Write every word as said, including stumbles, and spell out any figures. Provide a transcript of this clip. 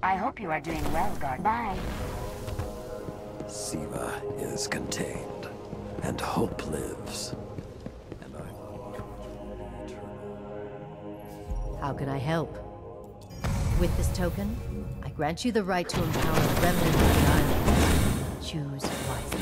I hope you are doing well, Guard. Bye. Siva is contained, and hope lives. And I... How can I help? With this token, I grant you the right to empower the remnant of the island. Choose wisely.